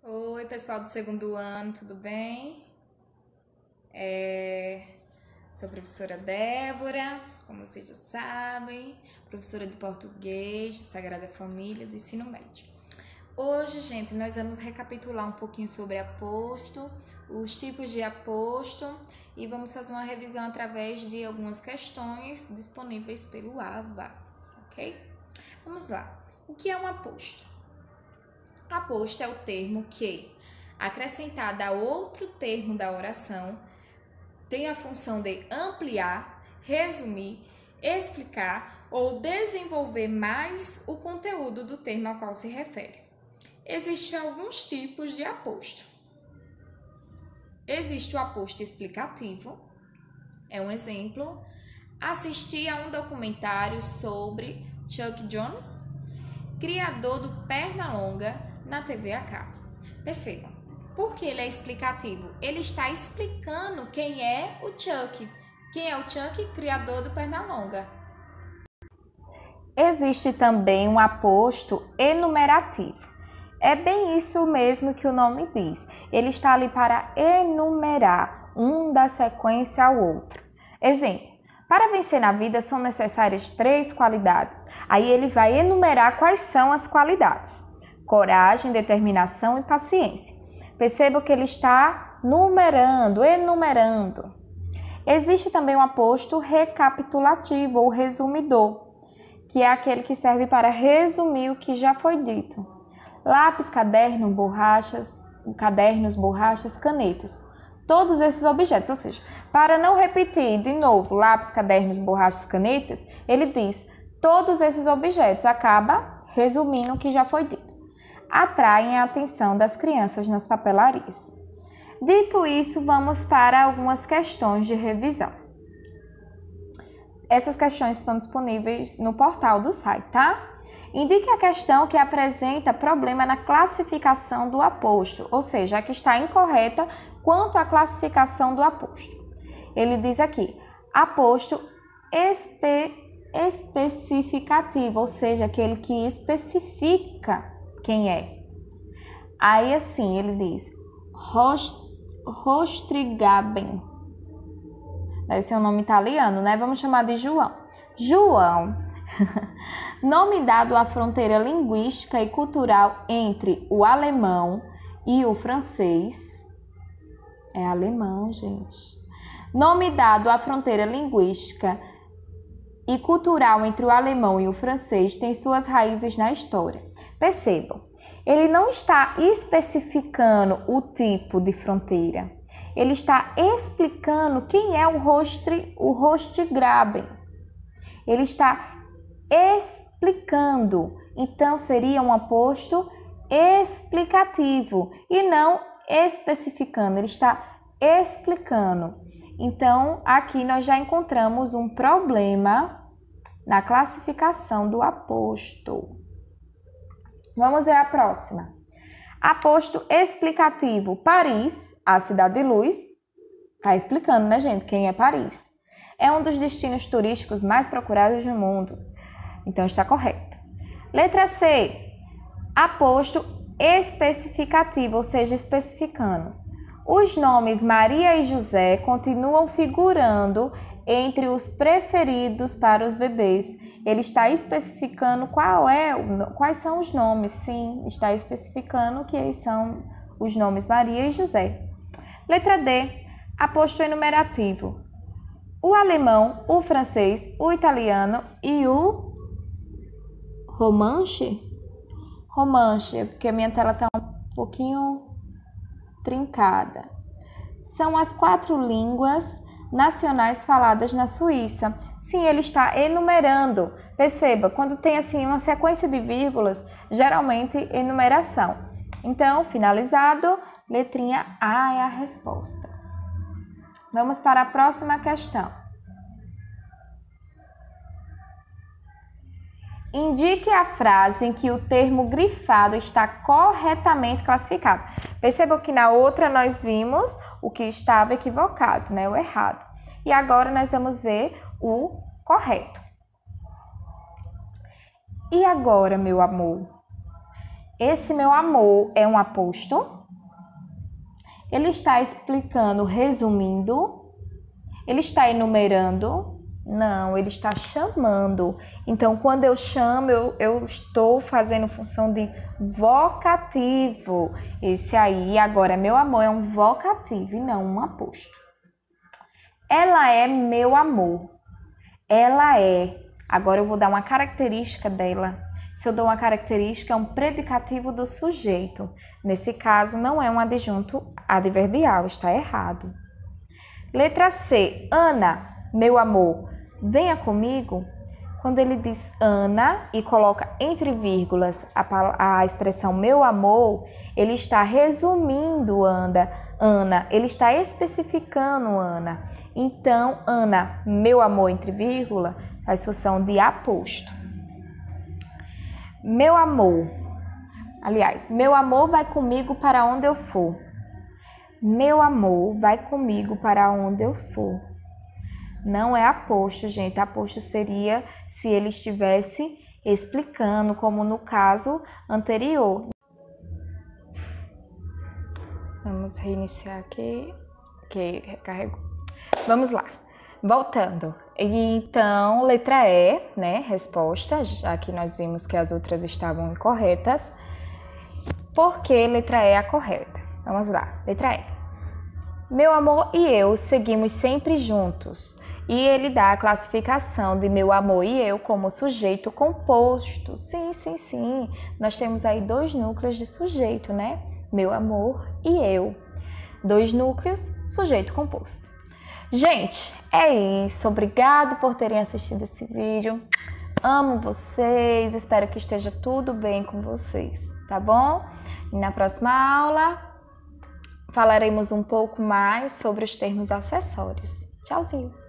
Oi, pessoal do segundo ano, tudo bem? Sou a professora Débora, como vocês já sabem, professora de português, de Sagrada Família, do ensino médio. Hoje, gente, nós vamos recapitular um pouquinho sobre aposto, os tipos de aposto e vamos fazer uma revisão através de algumas questões disponíveis pelo AVA, ok? Vamos lá. O que é um aposto? Aposto é o termo que, acrescentado a outro termo da oração, tem a função de ampliar, resumir, explicar ou desenvolver mais o conteúdo do termo ao qual se refere. Existem alguns tipos de aposto. Existe o aposto explicativo, é um exemplo. Assistir a um documentário sobre Chuck Jones, criador do Pernalonga, na TV a cabo. Percebam, porque ele é explicativo, ele está explicando quem é o Chuck. Quem é o Chuck? Criador do Pernalonga. Existe também um aposto enumerativo. É bem isso mesmo que o nome diz. Ele está ali para enumerar um da sequência ao outro. Exemplo. Para vencer na vida são necessárias 3 qualidades. Aí ele vai enumerar quais são as qualidades. Coragem, determinação e paciência. Perceba que ele está numerando, enumerando. Existe também um aposto recapitulativo ou resumidor, que é aquele que serve para resumir o que já foi dito. Lápis, caderno, cadernos, borrachas, canetas. Todos esses objetos, ou seja, para não repetir de novo lápis, cadernos, borrachas, canetas, ele diz todos esses objetos, acaba resumindo o que já foi dito. Atraem a atenção das crianças nas papelarias. Dito isso, vamos para algumas questões de revisão. Essas questões estão disponíveis no portal do site, tá? Indique a questão que apresenta problema na classificação do aposto, ou seja, a que está incorreta quanto à classificação do aposto. Ele diz aqui, aposto especificativo, ou seja, aquele que especifica quem é. Aí assim, ele diz, Rostrigaben. Deve ser um nome italiano, né? Vamos chamar de João. João, nome dado à fronteira linguística e cultural entre o alemão e o francês. É alemão, gente. Nome dado à fronteira linguística e cultural entre o alemão e o francês tem suas raízes na história. Percebam, ele não está especificando o tipo de fronteira. Ele está explicando quem é o Rostgraben. Ele está explicando. Então, seria um aposto explicativo e não especificando. Ele está explicando. Então, aqui nós já encontramos um problema na classificação do aposto. Vamos ver a próxima. Aposto explicativo. Paris, a cidade de luz. Está explicando, né, gente, quem é Paris. É um dos destinos turísticos mais procurados no mundo. Então, está correto. Letra C. Aposto especificativo, ou seja, especificando. Os nomes Maria e José continuam figurando entre os preferidos para os bebês. Ele está especificando quais são os nomes. Sim, está especificando que são os nomes Maria e José. Letra D. Aposto enumerativo. O alemão, o francês, o italiano e o romanche, porque a minha tela está um pouquinho trincada. São as 4 línguas nacionais faladas na Suíça. Sim, ele está enumerando. Perceba, quando tem assim uma sequência de vírgulas, geralmente enumeração. Então, finalizado, letrinha A é a resposta. Vamos para a próxima questão. Indique a frase em que o termo grifado está corretamente classificado. Percebam que na outra nós vimos o que estava equivocado, né? O errado. E agora nós vamos ver o correto. E agora, meu amor? Esse meu amor é um aposto? Ele está explicando, resumindo? Ele está enumerando? Não, ele está chamando. Então, quando eu chamo, eu estou fazendo função de vocativo. Esse aí, agora, meu amor é um vocativo e não um aposto. Ela é meu amor. Ela é. Agora eu vou dar uma característica dela. Se eu dou uma característica, é um predicativo do sujeito. Nesse caso, não é um adjunto adverbial, está errado. Letra C. Ana, meu amor, venha comigo. Quando ele diz Ana e coloca entre vírgulas a expressão meu amor, ele está resumindo Ana, ele está especificando Ana. Então, Ana, meu amor, entre vírgula, faz função de aposto. Meu amor, aliás, meu amor vai comigo para onde eu for. Meu amor vai comigo para onde eu for. Não é aposto, gente. Aposto seria se ele estivesse explicando, como no caso anterior. Vamos reiniciar aqui, que recarregou. Vamos lá, voltando. Então, letra E, né? Resposta, já que nós vimos que as outras estavam incorretas. Por que letra E é a correta? Vamos lá, letra E. Meu amor e eu seguimos sempre juntos. E ele dá a classificação de meu amor e eu como sujeito composto. Sim, sim, sim. Nós temos aí 2 núcleos de sujeito, né? Meu amor e eu. 2 núcleos, sujeito composto. Gente, é isso. Obrigado por terem assistido esse vídeo. Amo vocês. Espero que esteja tudo bem com vocês, tá bom? E na próxima aula falaremos um pouco mais sobre os termos acessórios. Tchauzinho!